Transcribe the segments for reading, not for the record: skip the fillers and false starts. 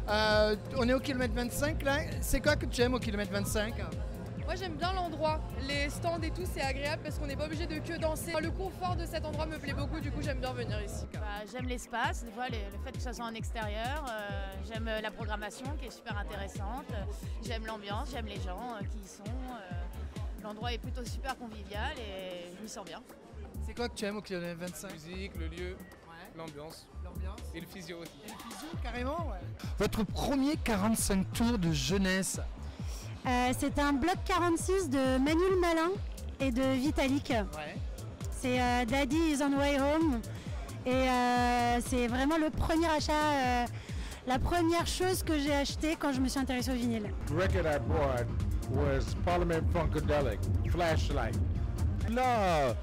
On est au kilomètre 25 là. C'est quoi que tu aimes au kilomètre 25? Moi j'aime bien l'endroit, les stands et tout, c'est agréable parce qu'on n'est pas obligé de que danser. Le confort de cet endroit me plaît beaucoup, du coup j'aime bien venir ici. J'aime l'espace, des fois le fait que ça soit en extérieur, j'aime la programmation qui est super intéressante, j'aime l'ambiance, j'aime les gens qui y sont. L'endroit est plutôt super convivial et je m'y sens bien. C'est quoi que tu aimes au kilomètre 25? La musique, le lieu, l'ambiance. Et le physio aussi. Et le physio carrément, ouais. Votre premier 45 tours de jeunesse? C'est un bloc 46 de Manuel Malin et de Vitalik. Ouais. C'est Daddy is on way home. Et c'est vraiment le premier achat, la première chose que j'ai acheté quand je me suis intéressée au vinyle. The record I bought was Parliament Funkadelic, Flashlight. Là,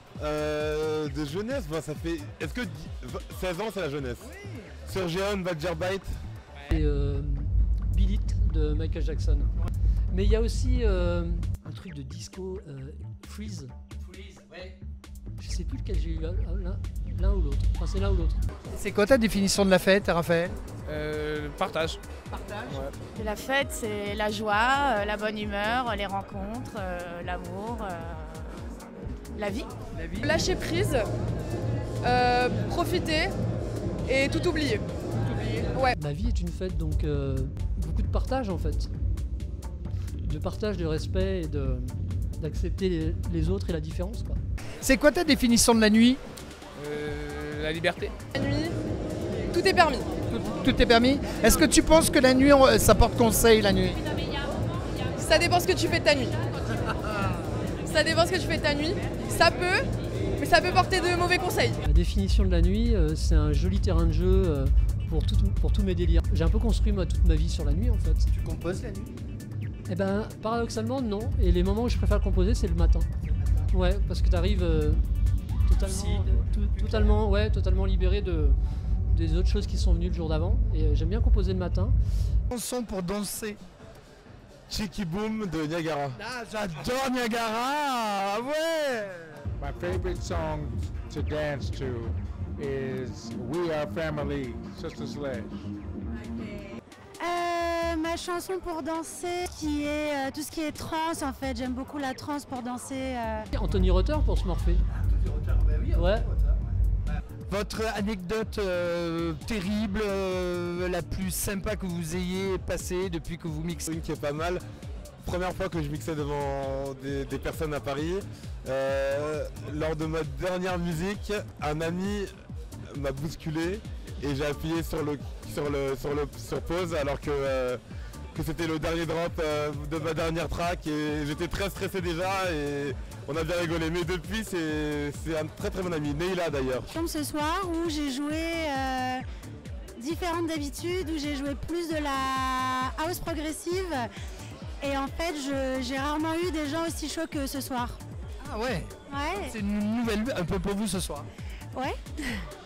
de jeunesse, bah, ça fait. Est-ce que 16 ans c'est la jeunesse? Oui. Surgeon, Badger Bite. Et Beat It de Michael Jackson. Mais il y a aussi un truc de disco, Freeze. Freeze, ouais. Je sais plus lequel j'ai eu, l'un ou l'autre. Enfin, c'est l'un ou l'autre. C'est quoi ta définition de la fête, Raphaël? Partage. Partage. Ouais. La fête, c'est la joie, la bonne humeur, les rencontres, l'amour, la vie. La vie. Lâcher prise, profiter et tout oublier. Ouais. Ma vie est une fête, donc beaucoup de partage en fait. De partage, de respect et d'accepter les autres et la différence, quoi. C'est quoi ta définition de la nuit? La liberté. La nuit, tout est permis. Tout est permis. Est-ce que tu penses que la nuit, ça porte conseil la nuit? Ça dépend ce que tu fais de ta nuit. Ça dépend ce que tu fais de ta nuit. Ça peut, mais ça peut porter de mauvais conseils. La définition de la nuit, c'est un joli terrain de jeu pour tous mes délires. J'ai un peu construit moi toute ma vie sur la nuit en fait. Tu composes la nuit? Eh ben, paradoxalement, non. Et les moments où je préfère composer, c'est le matin. Ouais, parce que tu arrives totalement libéré des autres choses qui sont venues le jour d'avant. Et j'aime bien composer le matin. Chanson pour danser. Cheeky Boom de Niagara. Ah, j'adore Niagara! Ouais! My favorite song to dance to is We Are Family, Sister Sledge. Ma chanson pour danser, qui est tout ce qui est trance en fait. J'aime beaucoup la trance pour danser. Anthony Rother pour se morpher. Ouais. Votre anecdote terrible, la plus sympa que vous ayez passée depuis que vous mixez? Une qui est pas mal. Première fois que je mixais devant des personnes à Paris. Lors de ma dernière musique, un ami m'a bousculé et j'ai appuyé sur pause alors que c'était le dernier drop de ma dernière track et j'étais très stressé déjà et on a bien rigolé. Mais depuis c'est un très très bon ami, Neila d'ailleurs. Comme ce soir où j'ai joué différente d'habitude, où j'ai joué plus de la house progressive et en fait j'ai rarement eu des gens aussi chauds que ce soir. Ah ouais? Ouais. C'est une nouvelle un peu pour vous ce soir. Ouais.